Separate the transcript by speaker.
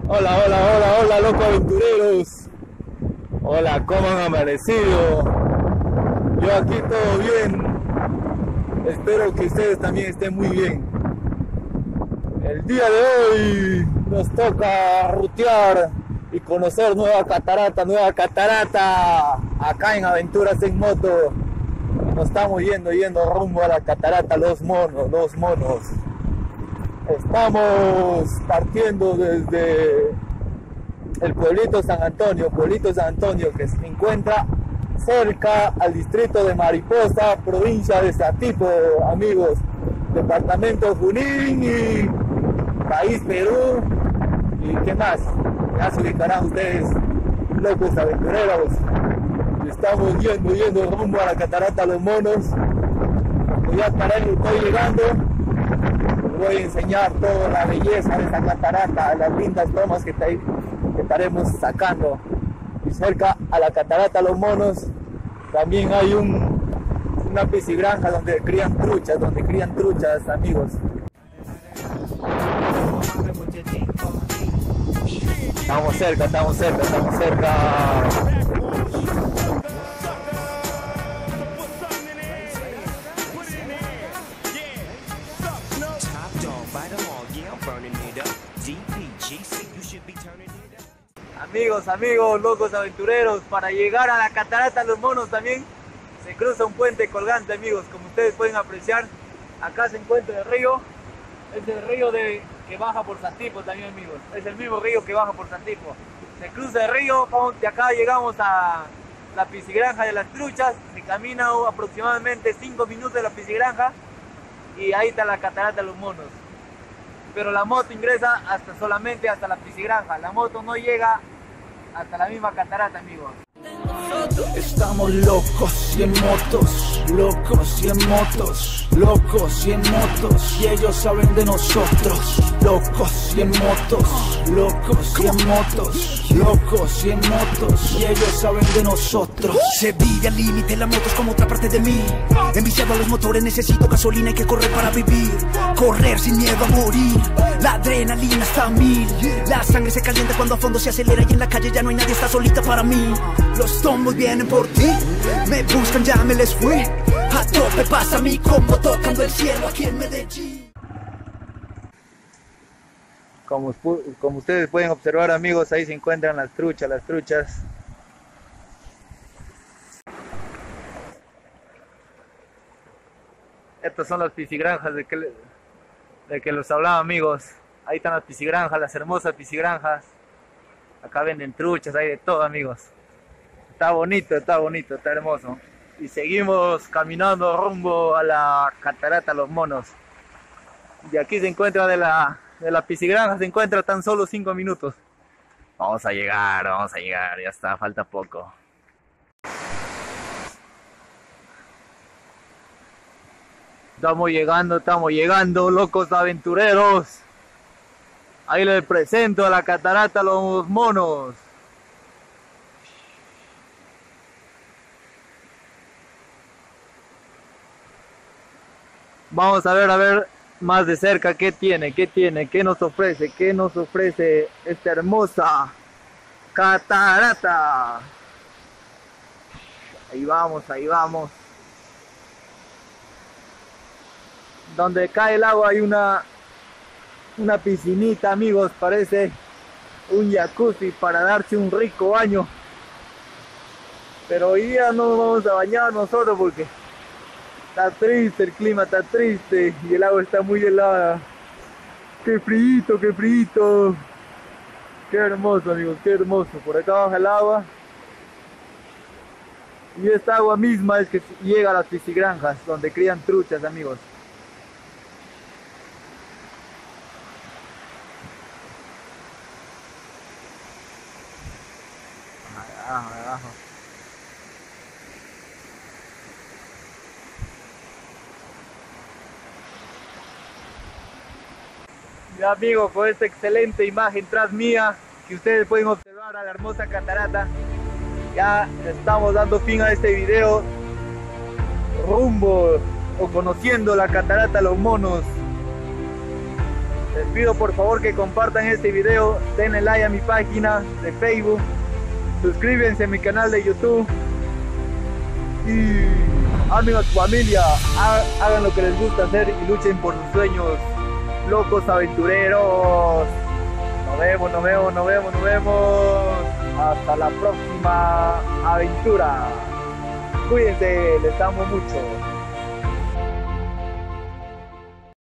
Speaker 1: Hola, hola, hola, hola, loco aventureros. Hola, ¿cómo han amanecido? Yo aquí todo bien. Espero que ustedes también estén muy bien. El día de hoy nos toca rutear y conocer nueva catarata, acá en Aventuras en Moto. Nos estamos yendo rumbo a la catarata Los Monos. Estamos partiendo desde el pueblito San Antonio que se encuentra cerca al distrito de Mariposa, provincia de Satipo, amigos, departamento Junín y país Perú. ¿Y qué más? Ya se ubicarán ustedes, locos aventureros. Estamos yendo rumbo a la catarata Los Monos. Ya estoy llegando. Les voy a enseñar toda la belleza de esta catarata, las lindas tomas que estaremos sacando. Y cerca a la catarata Los Monos también hay una piscigranja donde crían truchas, amigos. Estamos cerca. Amigos, locos aventureros, para llegar a la catarata Los Monos también se cruza un puente colgante, amigos. Como ustedes pueden apreciar, acá se encuentra el río. Es el río que baja por Satipo también, amigos. Es el mismo río que baja por Satipo. Se cruza el río, de acá llegamos a la piscigranja de las truchas. Se camina aproximadamente 5 minutos de la piscigranja y ahí está la catarata Los Monos. Pero la moto ingresa solamente hasta la piscigranja. La moto no llega hasta la misma catarata, amigos.
Speaker 2: Estamos locos y en motos, y ellos saben de nosotros. Locos y en motos, y ellos saben de nosotros. Se vive al límite, la moto es como otra parte de mí. Enviciado a los motores, necesito gasolina, hay que correr para vivir. Correr sin miedo a morir, la adrenalina está a 1000. La sangre se calienta cuando a fondo se acelera y en la calle ya no hay nadie, está solita para mí. Los tombos vienen por ti, me buscan, ya me les fui. A tope pasa mi combo tocando el cielo aquí en Medellín.
Speaker 1: Como ustedes pueden observar, amigos, ahí se encuentran las truchas. Estas son las piscigranjas de que los hablaba, amigos. Ahí están las piscigranjas, las hermosas piscigranjas. Acá venden truchas, hay de todo, amigos. Está bonito, está hermoso. Y seguimos caminando rumbo a la catarata Los Monos. Y aquí se encuentra de la piscigranja, se encuentra tan solo 5 minutos. Vamos a llegar, ya está, falta poco. Estamos llegando, locos aventureros. Ahí les presento a la catarata Los Monos. Vamos a ver más de cerca qué tiene, qué nos ofrece esta hermosa catarata. Ahí vamos. Donde cae el agua hay una piscinita, amigos, parece un jacuzzi para darse un rico baño. Pero hoy día no nos vamos a bañar nosotros porque está triste, el clima está triste y el agua está muy helada. Qué frío. Qué hermoso, amigos, qué hermoso. Por acá baja el agua. Y esta agua misma es que llega a las piscigranjas donde crían truchas, amigos. Abajo. Ya, amigos, con esta excelente imagen tras mía que ustedes pueden observar a la hermosa catarata, ya estamos dando fin a este video rumbo o conociendo la catarata Los Monos. Les pido por favor que compartan este video, denle like a mi página de Facebook, suscríbanse a mi canal de YouTube y amen a su familia, hagan lo que les gusta hacer y luchen por sus sueños, locos aventureros. Nos vemos, nos vemos, nos vemos, nos vemos. Hasta la próxima aventura. Cuídense, les amo mucho.